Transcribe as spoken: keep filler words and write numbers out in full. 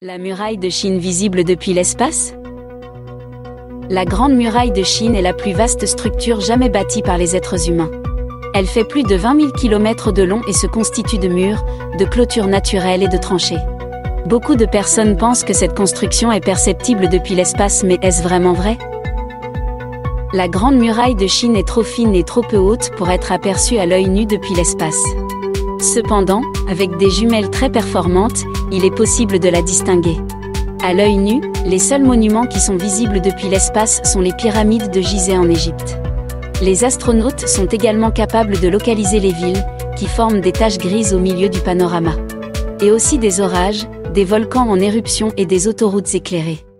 La muraille de Chine visible depuis l'espace? La Grande Muraille de Chine est la plus vaste structure jamais bâtie par les êtres humains. Elle fait plus de vingt mille kilomètres de long et se constitue de murs, de clôtures naturelles et de tranchées. Beaucoup de personnes pensent que cette construction est perceptible depuis l'espace, mais est-ce vraiment vrai? La Grande Muraille de Chine est trop fine et trop peu haute pour être aperçue à l'œil nu depuis l'espace. Cependant, avec des jumelles très performantes, il est possible de la distinguer. À l'œil nu, les seuls monuments qui sont visibles depuis l'espace sont les pyramides de Gizeh en Égypte. Les astronautes sont également capables de localiser les villes, qui forment des taches grises au milieu du panorama. Et aussi des orages, des volcans en éruption et des autoroutes éclairées.